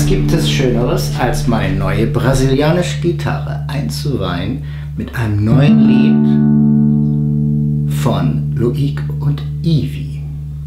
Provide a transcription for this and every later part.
gibt es Schöneres, als meine neue brasilianische Gitarre einzuweihen mit einem neuen Lied von Loic und Ivy.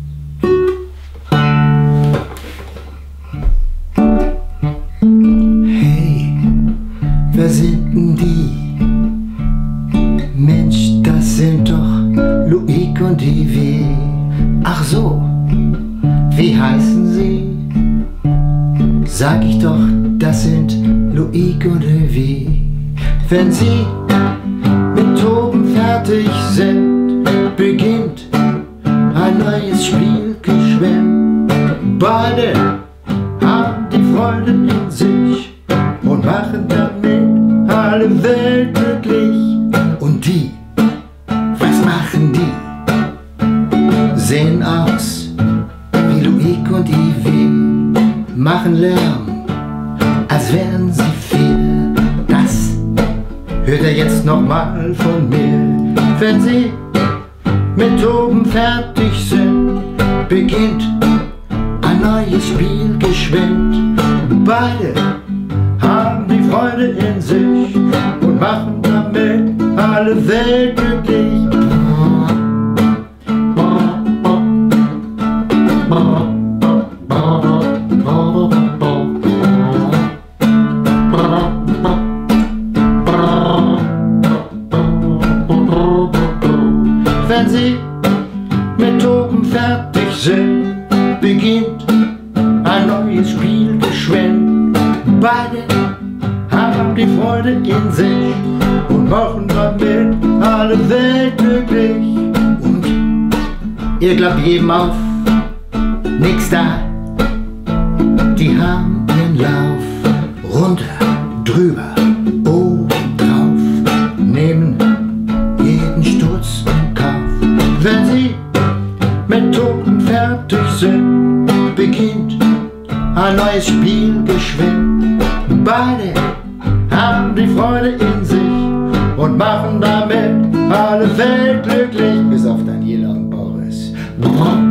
Hey, wer sind denn die? Mensch, das sind doch Loic und Ivy. Ach so, wie heißen sie? Sag ich doch, das sind Loic und Ivy. Wenn sie mit Toben fertig sind, beginnt ein neues Spiel geschwind. Beide haben die Freude in sich und machen damit alle Welt glücklich. Und die, was machen die? Sehen aus wie Loic und Ivy, machen Lärm, als wären sie viel. Das hört er jetzt nochmal von mir. Wenn sie mit Toben fertig sind, beginnt ein neues Spiel geschwind. Beide haben die Freude in sich und machen damit alle Welt glücklich. Wenn sie mit Toben fertig sind, beginnt ein neues Spiel geschwind. Beide haben die Freude in sich und machen damit alle Welt glücklich. Und ihr glaubt jedem auf, nix da. Die haben ihren Lauf runter, drüber, oben drauf, nehmen jeden Sturz in Kauf. Wenn sie mit Toben fertig sind, beginnt ein neues Spiel geschwind. Beide haben die Freude in sich und machen damit alle Welt glücklich, bis auf Daniela und Boris.